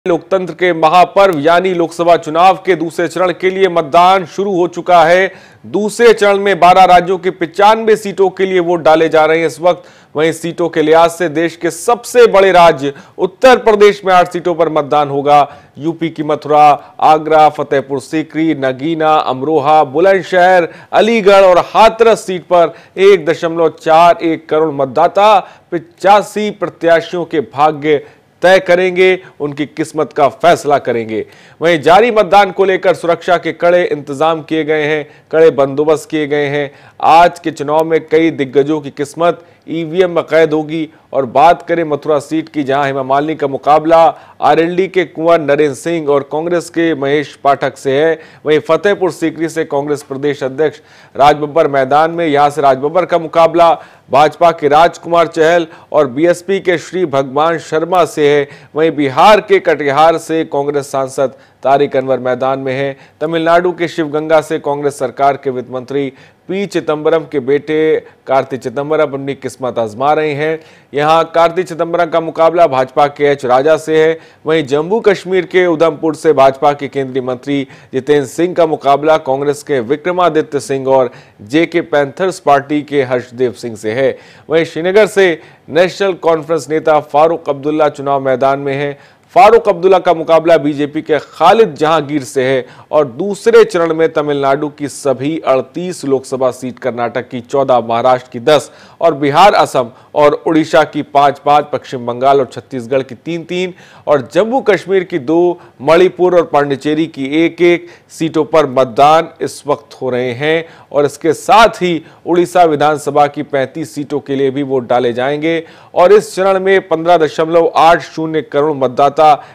लोकतंत्र के महापर्व यानी लोकसभा चुनाव के दूसरे चरण के लिए मतदान शुरू हो चुका है। दूसरे चरण में 12 राज्यों की 95 सीटों के लिए वोट डाले जा रहे हैं इस वक्त। वहीं सीटों के लिहाज से देश के सबसे बड़े राज्य उत्तर प्रदेश में 8 सीटों पर मतदान होगा। यूपी की मथुरा, आगरा, फतेहपुर सीकरी, नगीना, अमरोहा, बुलंदशहर, अलीगढ़ और हाथरस सीट पर 1.41 करोड़ मतदाता 85 प्रत्याशियों के भाग्य तय करेंगे, उनकी किस्मत का फैसला करेंगे। वहीं जारी मतदान को लेकर सुरक्षा के कड़े इंतजाम किए गए हैं, कड़े बंदोबस्त किए गए हैं। आज के चुनाव में कई दिग्गजों की किस्मत ईवीएम में कैद होगी। और बात करें मथुरा सीट की, जहां हेमा मालिनी का मुकाबला आरएलडी के कुंवर नरेंद्र सिंह और कांग्रेस के महेश पाठक से है। वहीं फतेहपुर सीकरी से कांग्रेस प्रदेश अध्यक्ष राजबब्बर मैदान में, यहां से राजबब्बर का मुकाबला भाजपा के राजकुमार चहल और बीएसपी के श्री भगवान शर्मा से है। वहीं बिहार के कटिहार से कांग्रेस सांसद तारिक अनवर मैदान में है। तमिलनाडु के शिवगंगा से कांग्रेस सरकार के वित्त मंत्री पी चिदंबरम के बेटे कार्ति चिदंबरम अपनी किस्मत आजमा रहे हैं। यहां कार्ति चिदंबरम का मुकाबला भाजपा के एच राजा से है। वहीं जम्मू कश्मीर के उधमपुर से भाजपा के केंद्रीय मंत्री जितेंद्र सिंह का मुकाबला कांग्रेस के विक्रमादित्य सिंह और जेके पैंथर्स पार्टी के हर्षदेव सिंह से है। वहीं श्रीनगर से नेशनल कॉन्फ्रेंस नेता फारूक अब्दुल्ला चुनाव मैदान में है। फारूक अब्दुल्ला का मुकाबला बीजेपी के खालिद जहांगीर से है। और दूसरे चरण में तमिलनाडु की सभी 38 लोकसभा सीट, कर्नाटक की 14, महाराष्ट्र की 10 और बिहार, असम और उड़ीसा की 5-5, पश्चिम बंगाल और छत्तीसगढ़ की 3-3 और जम्मू कश्मीर की 2, मणिपुर और पांडिचेरी की 1-1 सीटों पर मतदान इस वक्त हो रहे हैं। और इसके साथ ही उड़ीसा विधानसभा की 35 सीटों के लिए भी वोट डाले जाएंगे। और इस चरण में 15.80 करोड़ मतदाता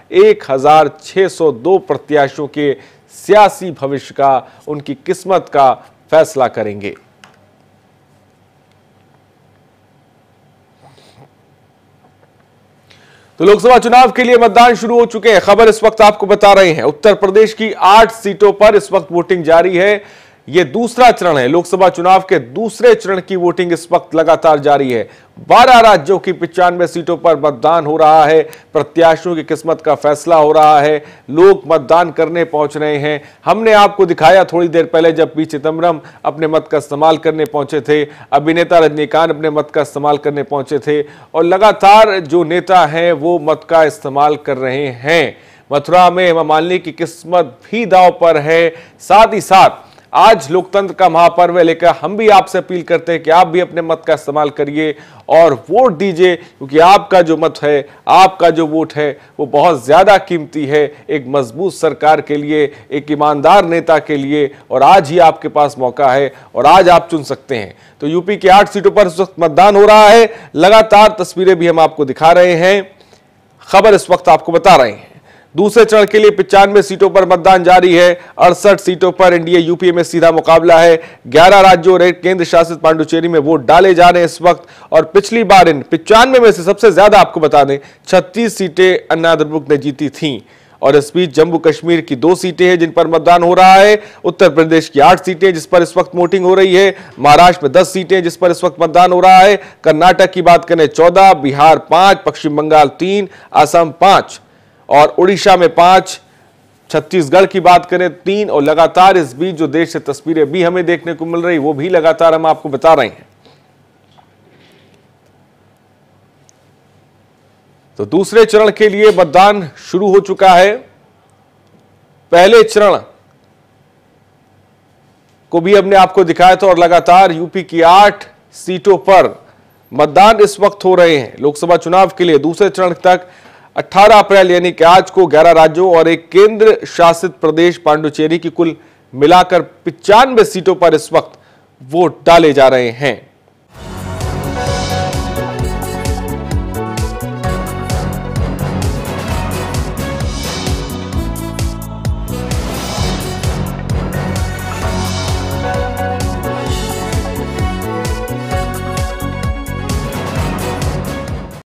1602 प्रत्याशियों के सियासी भविष्य का, उनकी किस्मत का फैसला करेंगे। तो लोकसभा चुनाव के लिए मतदान शुरू हो चुके हैं। खबर इस वक्त आपको बता रहे हैं, उत्तर प्रदेश की 8 सीटों पर इस वक्त वोटिंग जारी है। यह दूसरा चरण है। लोकसभा चुनाव के दूसरे चरण की वोटिंग इस वक्त लगातार जारी है। 12 राज्यों की 95 सीटों पर मतदान हो रहा है। प्रत्याशियों की किस्मत का फैसला हो रहा है। लोग मतदान करने पहुंच रहे हैं। हमने आपको दिखाया थोड़ी देर पहले जब पी चिदंबरम अपने मत का इस्तेमाल करने पहुंचे थे, अभिनेता रजनीकांत अपने मत का इस्तेमाल करने पहुंचे थे और लगातार जो नेता हैं वो मत का इस्तेमाल कर रहे हैं। मथुरा में हेमा मालिनी की किस्मत भी दांव पर है। साथ ही साथ आज लोकतंत्र का महापर्व है, लेकर हम भी आपसे अपील करते हैं कि आप भी अपने मत का इस्तेमाल करिए और वोट दीजिए, क्योंकि आपका जो मत है, आपका जो वोट है वो बहुत ज्यादा कीमती है एक मजबूत सरकार के लिए, एक ईमानदार नेता के लिए। और आज ही आपके पास मौका है और आज आप चुन सकते हैं। तो यूपी की 8 सीटों पर इस वक्त मतदान हो रहा है। लगातार तस्वीरें भी हम आपको दिखा रहे हैं, खबर इस वक्त आपको बता रहे हैं। दूसरे चरण के लिए 95 सीटों पर मतदान जारी है। 68 सीटों पर एनडीए यूपीए में सीधा मुकाबला है। 11 राज्यों और एक केंद्र शासित पांडुचेरी में वोट डाले जा रहे हैं इस वक्त। और पिछली बार इन 95 में से सबसे ज्यादा आपको बता दें 36 सीटें अन्ना द्रमुक ने जीती थीं। और इस बीच जम्मू कश्मीर की 2 सीटें हैं जिन पर मतदान हो रहा है। उत्तर प्रदेश की 8 सीटें जिस पर इस वक्त वोटिंग हो रही है। महाराष्ट्र में 10 सीटें जिस पर इस वक्त मतदान हो रहा है। कर्नाटक की बात करें 14, बिहार 5, पश्चिम बंगाल 3, असम 5 और उड़ीसा में 5, छत्तीसगढ़ की बात करें 3। और लगातार इस बीच जो देश से तस्वीरें भी हमें देखने को मिल रही वो भी लगातार हम आपको बता रहे हैं। तो दूसरे चरण के लिए मतदान शुरू हो चुका है। पहले चरण को भी हमने आपको दिखाया था और लगातार यूपी की 8 सीटों पर मतदान इस वक्त हो रहे हैं। लोकसभा चुनाव के लिए दूसरे चरण तक 18 अप्रैल यानी कि आज को 11 राज्यों और एक केंद्र शासित प्रदेश पांडुचेरी की कुल मिलाकर 95 सीटों पर इस वक्त वोट डाले जा रहे हैं।